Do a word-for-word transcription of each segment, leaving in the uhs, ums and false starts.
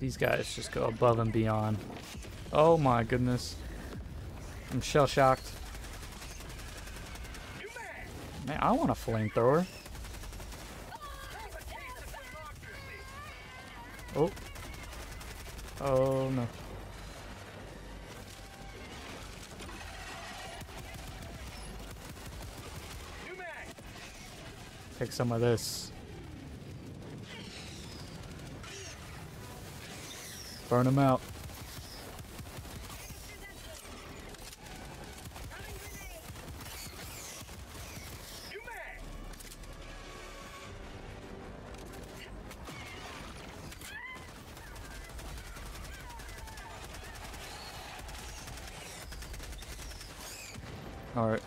These guys just go above and beyond. Oh my goodness. I'm shell shocked. Man, I want a flamethrower. Oh. Oh no. Take some of this. Burn them out. All right.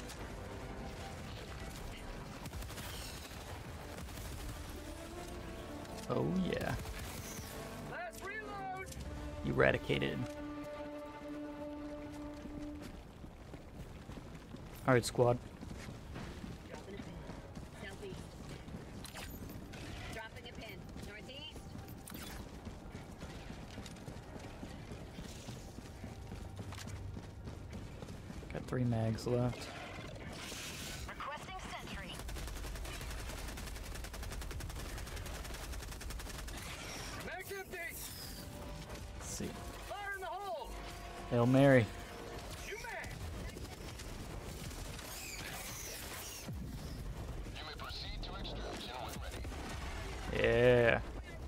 Oh yeah. Last reload. Eradicated. All right, squad. Dropping a pin. Southeast. Dropping a pin. Northeast. Got three mags left. Requesting sentry. Mag's empty. Let's see. Fire in the hole. Hail Mary. You mag. You may proceed to extraction when ready. Yeah.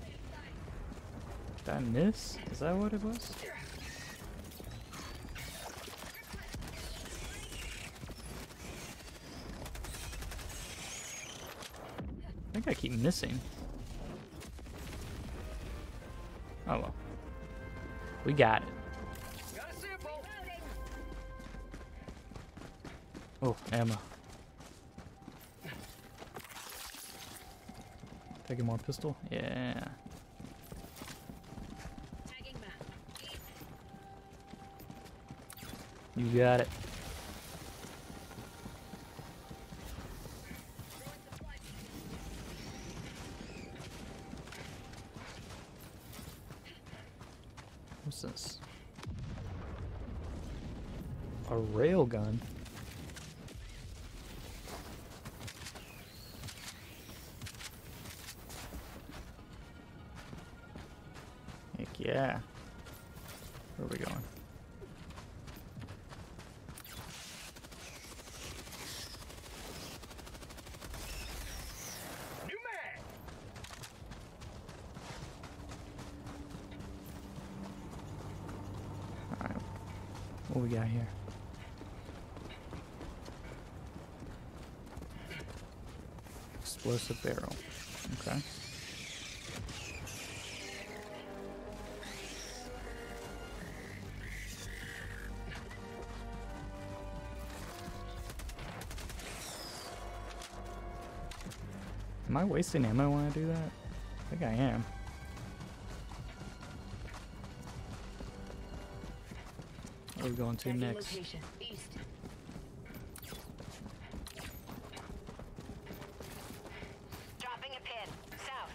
Did I miss? Is that what it was? I think I keep missing. Oh well. We got it. Got a sample. Oh, ammo. Taking more pistol? Yeah. Tagging map. You got it. What's this? A railgun? Heck yeah. Where are we going? New mag. Alright. What we got here? Explosive barrel. Okay. Am I wasting ammo when I do that? I think I am. Where are we going to Tagging next? location. East. Dropping a pin. South.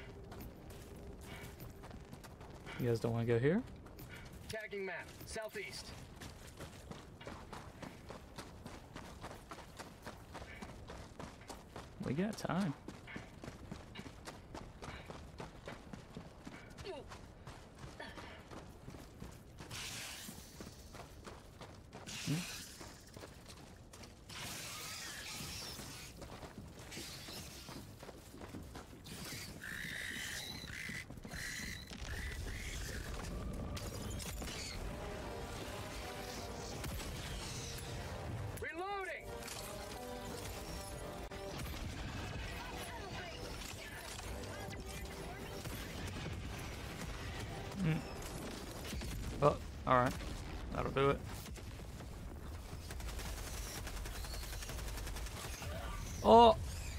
You guys don't want to go here? Tagging map. Southeast. We got time. Reloading. Mm. Oh, alright. That'll do it. Oh!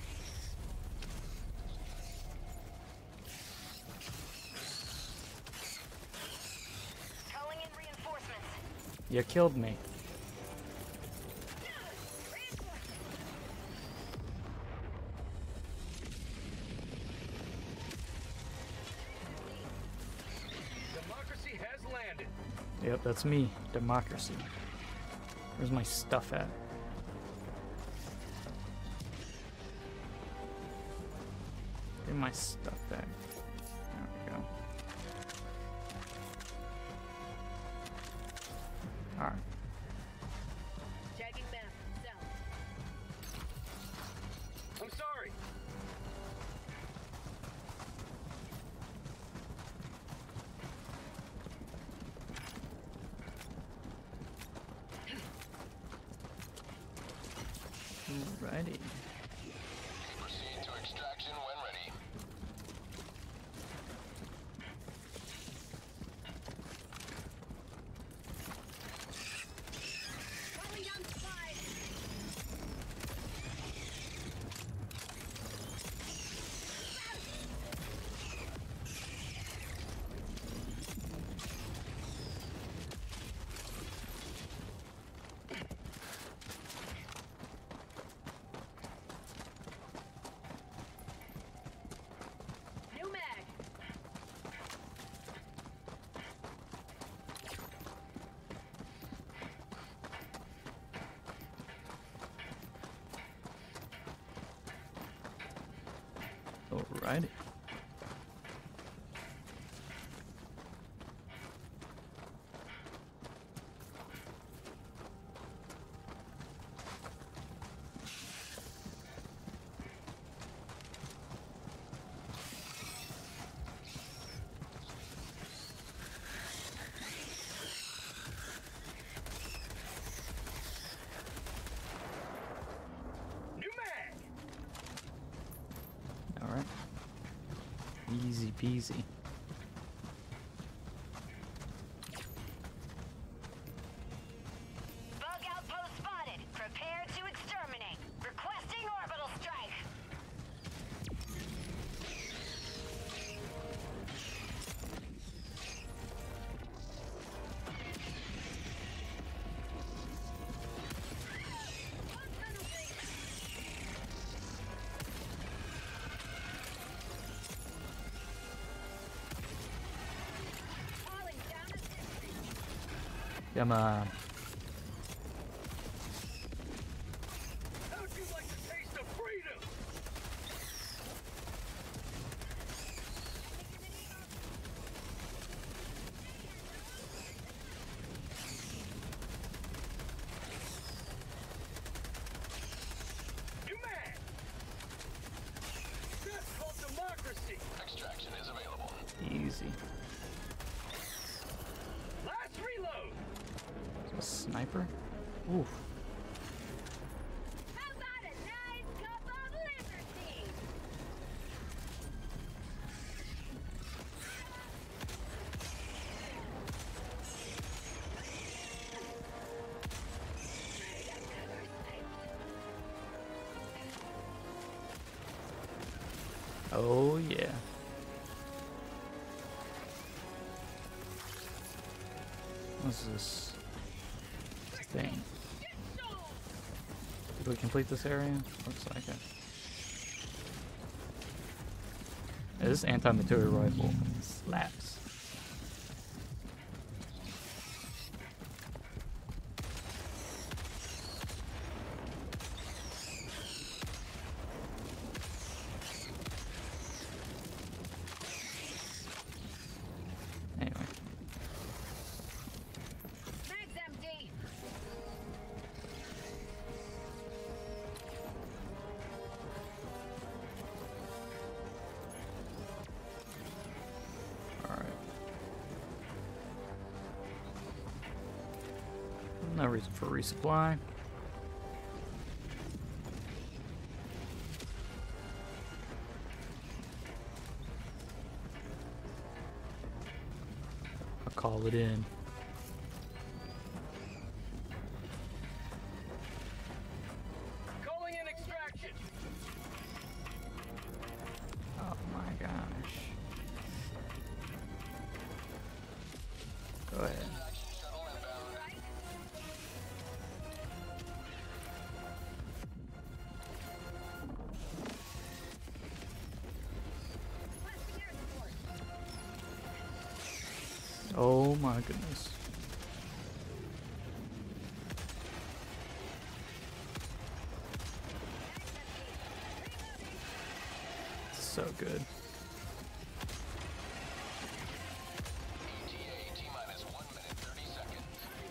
Calling in reinforcements. You killed me. Yep, that's me. Democracy. Where's my stuff at? Get my stuff back. There we go. Alright. Tagging map. South. I'm sorry. Alrighty. Proceed to extraction when ready. Rolling down the slide. New mag. Alrighty. New mag. Alright. Easy peasy. Bug outpost spotted. Prepare to exterminate. Requesting orbital strike. Falling down a sentry. Come on. How'd you like the taste of freedom? New mag. That's called democracy. Extraction is available. Easy. Last reload. A sniper? Oof. How about a nice cup of liberty? Oh yeah. What's this thing? Did we complete this area? Looks like it. Yeah, this anti-material rifle slaps. Anyway. Mag's empty. Alright. No reason for resupply. I'll call it in. Calling in extraction. Oh my gosh. Go ahead. Action shuttle inbound. Requesting air support. Oh my goodness. So good. E T A T-minus one minute, thirty seconds.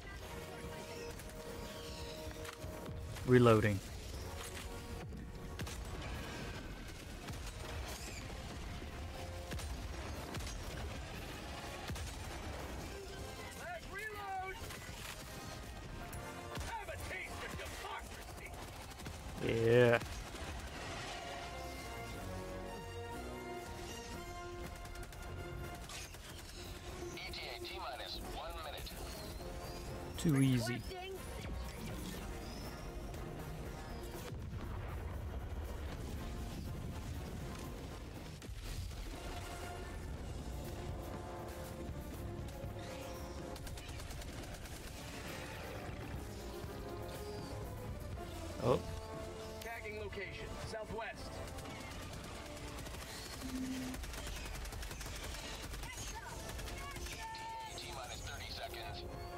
Reloading. Let's reload! Have a taste of democracy! Yeah. E T A T-minus one minute. Too easy. Oh, Tagging location, southwest. T-minus thirty seconds.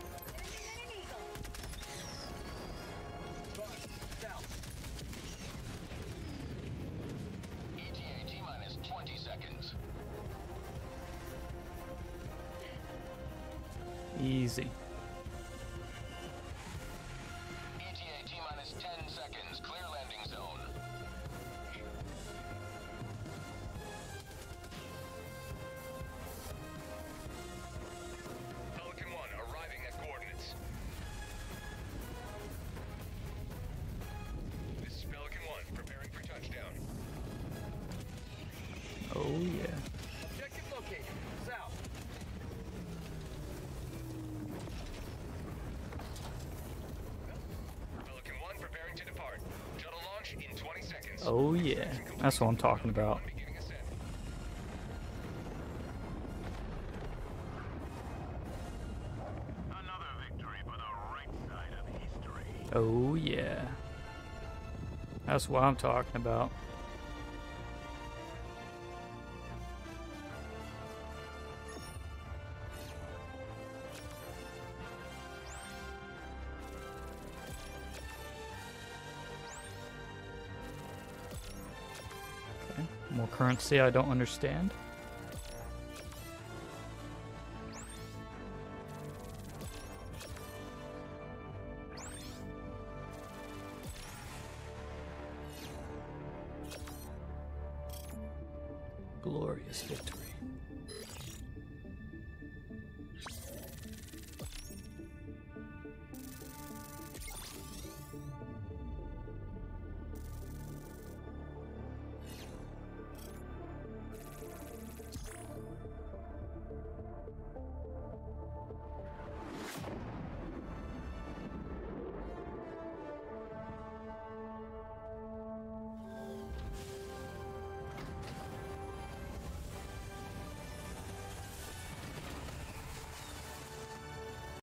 Bus, south. E T A T-minus twenty seconds. easy. E T A T-minus ten seconds. Clear landing zone. Pelican one arriving at coordinates. This is Pelican one preparing for touchdown. Oh yeah. Objective located, south. Pelican one preparing to depart. Shuttle launch in twenty seconds. Oh yeah. That's what I'm talking about. Beginning ascent. Another victory for the right side of history. Oh yeah. That's what I'm talking about. Okay. More currency I don't understand. Glorious victory.